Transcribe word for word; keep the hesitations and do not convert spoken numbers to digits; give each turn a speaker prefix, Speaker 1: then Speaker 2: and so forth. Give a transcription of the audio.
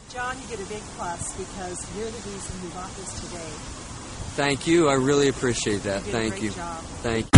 Speaker 1: John, you get a big plus because you're the reason we bought this today.
Speaker 2: Thank you. I really appreciate that.
Speaker 1: You did a
Speaker 2: Thank
Speaker 1: great
Speaker 2: you.
Speaker 1: job.
Speaker 2: Thank you.